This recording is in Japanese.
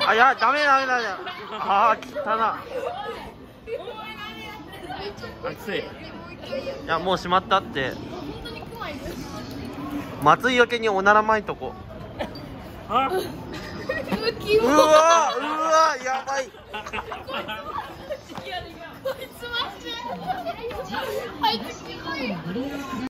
あ、いや、ダメ。あー、汚な。 熱い。 いや、もう閉まったって。松井よけにおならまいとこ。 あ。 うわ、やばい。 こいつマジで。あいつキモい。